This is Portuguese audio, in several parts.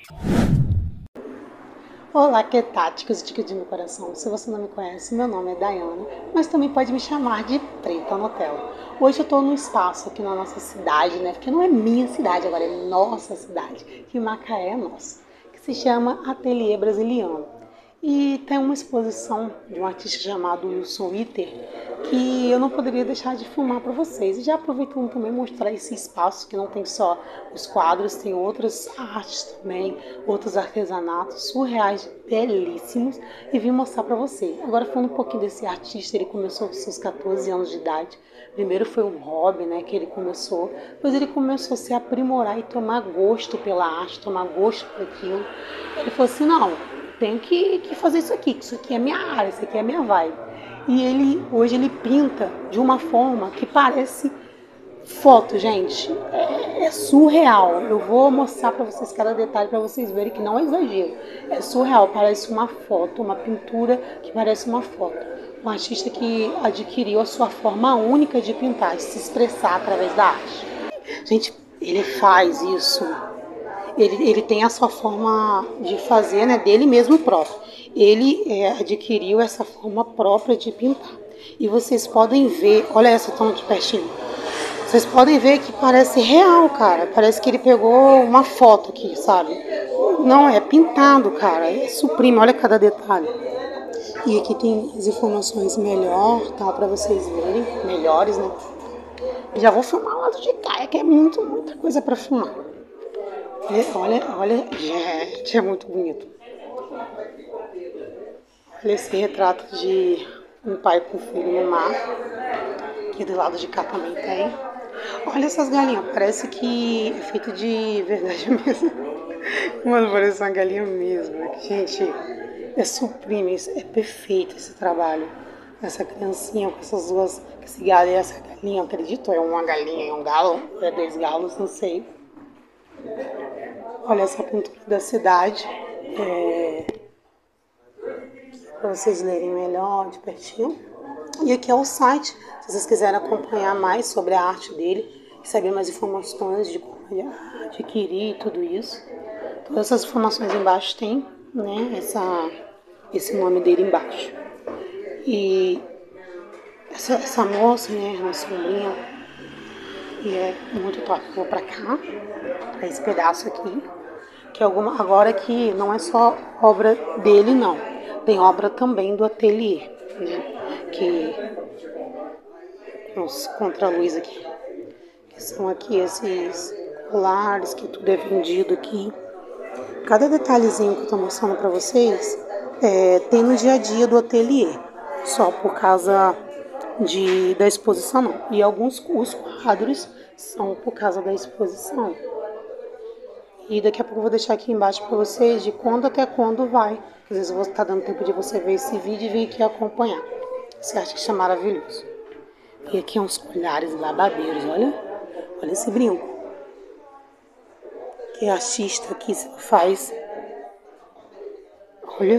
Olá, que táticas de meu coração. Se você não me conhece, meu nome é Dayana, mas também pode me chamar de Preta Nutella. Hoje eu estou num espaço aqui na nossa cidade, né? Porque não é minha cidade, agora é nossa cidade, que Macaé é nossa, que se chama Ateliê Brasiliano. E tem uma exposição de um artista chamado Wilson Witter que eu não poderia deixar de filmar para vocês. E já aproveitando também mostrar esse espaço que não tem só os quadros, tem outras artes também, outros artesanatos surreais, belíssimos, e vim mostrar para você. Agora falando um pouquinho desse artista, ele começou com seus 14 anos de idade. Primeiro foi um hobby, né, que ele começou, depois ele começou a se aprimorar e tomar gosto pela arte, tomar gosto por aquilo. Ele falou assim, não, tenho que fazer isso aqui é minha área, isso aqui é minha vibe. E hoje ele pinta de uma forma que parece foto, gente. É surreal. Eu vou mostrar para vocês cada detalhe para vocês verem que não é exagero. É surreal, parece uma foto, uma pintura que parece uma foto. Um artista que adquiriu a sua forma única de pintar, de se expressar através da arte. Gente, ele faz isso. Ele tem a sua forma de fazer, né, dele mesmo próprio. Ele adquiriu essa forma própria de pintar. E vocês podem ver, olha essa tão de pertinho. Vocês podem ver que parece real, cara. Parece que ele pegou uma foto aqui, sabe? Não, é pintado, cara. É suprime, olha cada detalhe. E aqui tem as informações melhor, tá? Pra vocês verem, melhores, né? Já vou filmar o lado de cá, que é muita coisa pra filmar. Olha, gente, é muito bonito. Olha esse retrato de um pai com filho no mar. Aqui do lado de cá também tem. Olha essas galinhas, parece que é feito de verdade mesmo. Mano, parece uma galinha mesmo. Gente, é suprime, é perfeito esse trabalho. Essa criancinha com essas duas, esse galo e essa galinha, acredito, é uma galinha, é um galo, é 2 galos, não sei. Olha essa pintura da cidade, para vocês lerem melhor de pertinho. E aqui é o site, se vocês quiserem acompanhar mais sobre a arte dele, saber mais informações de como adquirir tudo isso. Todas essas informações embaixo tem, né, esse nome dele embaixo. E essa moça, né, uma sombrinha, e é muito top. Vou pra cá, pra esse pedaço aqui, que é agora que não é só obra dele, não. Tem obra também do ateliê, né, que os contra-luz aqui, que são aqui esses colares, que tudo é vendido aqui. Cada detalhezinho que eu tô mostrando pra vocês tem no dia a dia do ateliê, só por causa da exposição não. E alguns os quadros são por causa da exposição. E daqui a pouco eu vou deixar aqui embaixo pra vocês de quando até quando vai. Às vezes eu vou estar dando tempo de você ver esse vídeo e vir aqui acompanhar. Esse artista é maravilhoso. E aqui uns colhares babadeiros, olha esse brinco. Que artista aqui faz. Olha.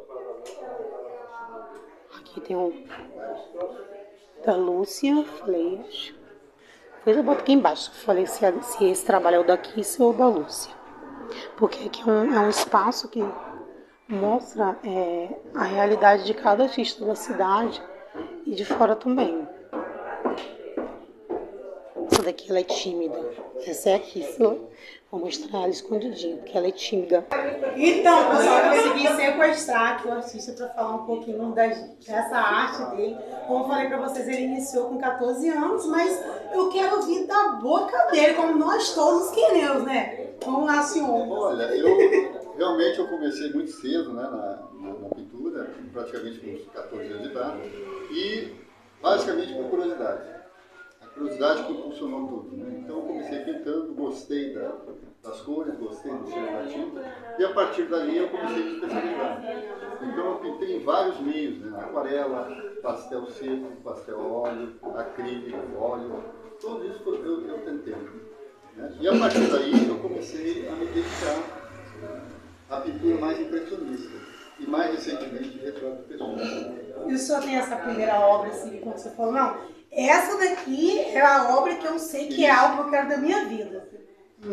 Aqui tem um da Lúcia, falei, depois eu boto aqui embaixo, falei se esse trabalho é o da Kiss ou da Lúcia. Porque aqui é um espaço que mostra a realidade de cada artista da cidade e de fora também. Essa daqui ela é tímida. Essa é a Kiss. Vou mostrar ela escondidinha, porque ela é tímida. Então, pessoal, eu consegui sequestrar aqui o artista para falar um pouquinho dessa arte dele. Como eu falei para vocês, ele iniciou com 14 anos, mas eu quero ouvir da boca dele, como nós todos queremos, né? Vamos lá, senhor. Olha, realmente eu comecei muito cedo, né, na pintura, praticamente com uns 14 anos de idade, e basicamente por curiosidade. A curiosidade que impulsionou tudo, né? Então eu comecei pintando, gostei das cores, gostei do cheiro da tinta, e a partir dali eu comecei a me especializar. Então eu pintei em vários meios, né? Aquarela, pastel seco, pastel a óleo, acrílico, óleo, tudo isso eu tentei. Né? E a partir daí eu comecei a me dedicar à pintura mais impressionista e mais recentemente retrato pessoal. E o senhor tem essa primeira obra, assim, como você falou, não, essa daqui é a obra que eu sei que é algo que eu quero da minha vida. Não,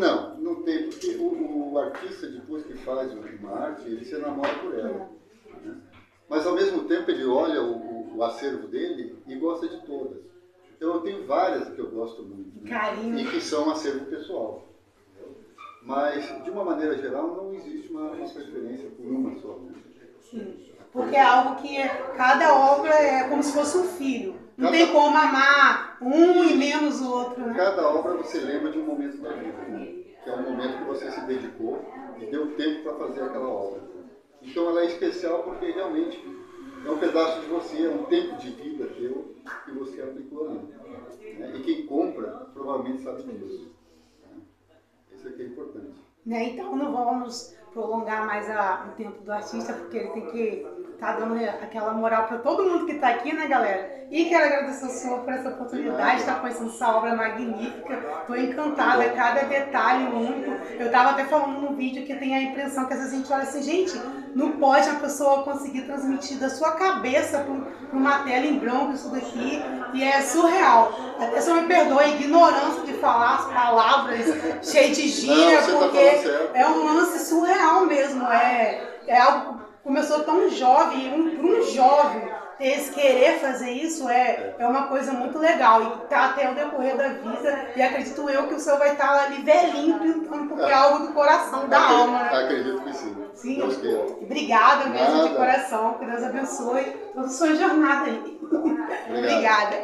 Não tem, porque o artista, depois que faz uma arte, ele se enamora por ela. Né? Mas, ao mesmo tempo, ele olha o acervo dele e gosta de todas. Então, eu tenho várias que eu gosto muito. Carinho. E que são acervo pessoal. Mas, de uma maneira geral, não existe uma preferência por uma só. Né? Sim. Porque é algo que cada obra é como se fosse um filho. Não tem como amar um e menos o outro, né? Cada obra você lembra de um momento da vida, né? Que é um momento que você se dedicou e deu tempo para fazer aquela obra. Então ela é especial porque realmente é um pedaço de você, é um tempo de vida teu que você aplicou ali. Né? E quem compra provavelmente sabe disso. Né? Isso aqui é importante. Né? Então não vamos prolongar mais o tempo do artista, porque ele tem que estar dando aquela moral para todo mundo que está aqui, né, galera? E quero agradecer ao senhor por essa oportunidade de estar conhecendo essa obra magnífica. Estou encantada, cada detalhe único. Eu estava até falando no vídeo que tem a impressão que às vezes a gente olha assim, gente, não pode a pessoa conseguir transmitir da sua cabeça para uma tela em branco isso daqui, e é surreal. A pessoa me perdoa a ignorância de falar as palavras cheias de gíria, porque é um lance surreal mesmo. É algo que começou tão jovem, para um jovem ter esse querer fazer isso é uma coisa muito legal. E tá até o decorrer da vida, e acredito eu que o senhor vai estar ali velhinho pintando, porque é algo do coração, da alma, né? Acredito que sim. Sim. Obrigada mesmo, de coração. Que Deus abençoe toda a sua jornada aí. Obrigada.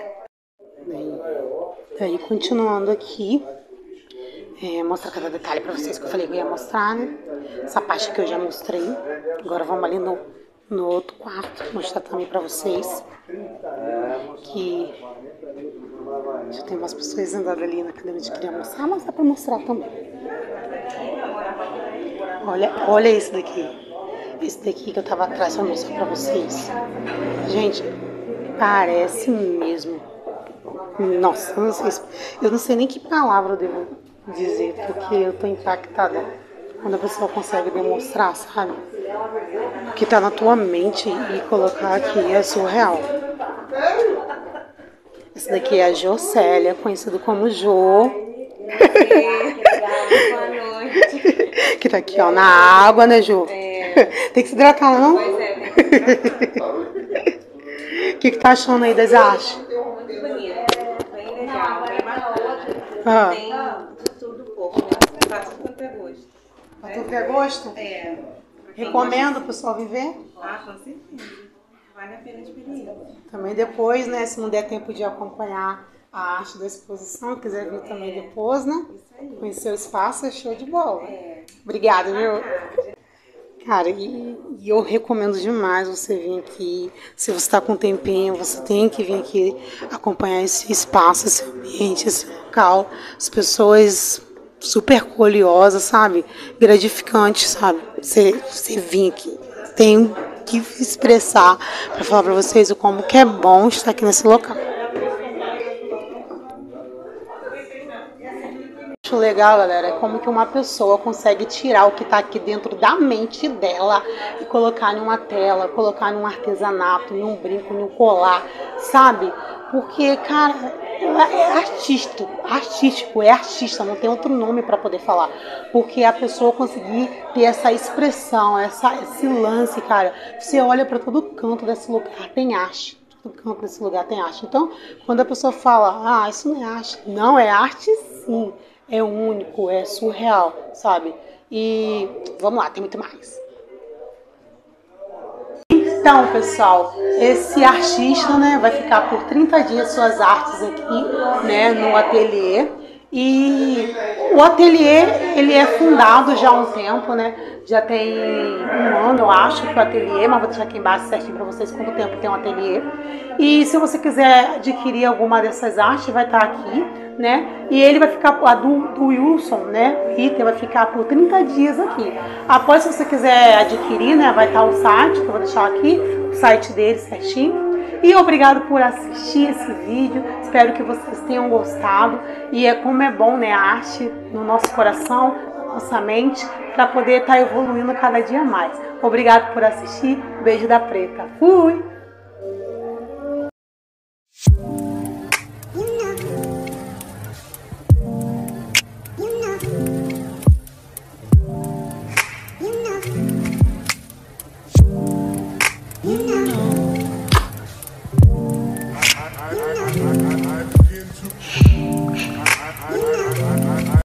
Daí, continuando aqui, mostrar cada detalhe para vocês que eu falei que eu ia mostrar, né? Essa parte que eu já mostrei. Agora vamos ali no outro quarto, mostrar também para vocês que já tem umas pessoas andando ali na academia de queria mostrar, mas dá para mostrar também. Olha esse daqui. Esse daqui que eu tava atrás para mostrar para vocês. Gente, parece mesmo. Nossa, eu não sei nem que palavra eu devo dizer, porque eu tô impactada quando a pessoa consegue demonstrar, sabe? O que tá na tua mente e colocar aqui é surreal. Essa daqui é a Jocélia, conhecida como Jo. Boa noite. Que tá aqui, ó, na água, né, Jo? Tem que se hidratar, não? Pois é, tem que se hidratar. O que tá achando aí das artes? Muito bonito, bem legal, bem bacana. Tem de tudo um pouco, né? Faço quanto é gosto. Pra tu ter gosto? Recomendo o pessoal viver? Ah, com certeza. Vale a pena a experiência. Também depois, né, se não der tempo de acompanhar a arte da exposição, quiser vir também depois, né? Isso aí. Conhecer o espaço, é show de bola. Obrigada, viu? Cara, e eu recomendo demais você vir aqui. Se você está com um tempinho, você tem que vir aqui acompanhar esse espaço, esse ambiente, esse local. As pessoas super curiosas, sabe? Gratificante, sabe? Você vir aqui. Tem que expressar para falar para vocês o como que é bom estar aqui nesse local. Acho legal, galera, é como que uma pessoa consegue tirar o que está aqui dentro da mente dela e colocar em uma tela, colocar num artesanato, num brinco, num colar, sabe? Porque, cara, é artista, não tem outro nome para poder falar. Porque a pessoa conseguir ter essa expressão, esse lance, cara, você olha para todo canto desse lugar, tem arte. Todo canto desse lugar tem arte. Então, quando a pessoa fala, isso não é arte. Não, é arte sim. É único, é surreal, sabe? E vamos lá, tem muito mais. Então, pessoal, esse artista, né, vai ficar por 30 dias suas artes aqui, né, no ateliê. E o ateliê, ele é fundado já há um tempo, né? Já tem um ano, eu acho, que o ateliê, mas vou deixar aqui embaixo certinho para vocês quanto tempo tem um ateliê. E se você quiser adquirir alguma dessas artes, vai estar aqui, né? E ele vai ficar, a do Wilson, né? O item vai ficar por 30 dias aqui. Após, se você quiser adquirir, né? Vai estar o site, que eu vou deixar aqui, o site dele certinho. E obrigado por assistir esse vídeo, espero que vocês tenham gostado. E como é bom, né, a arte no nosso coração, na nossa mente, para poder estar evoluindo cada dia mais. Obrigado por assistir, beijo da Preta, fui!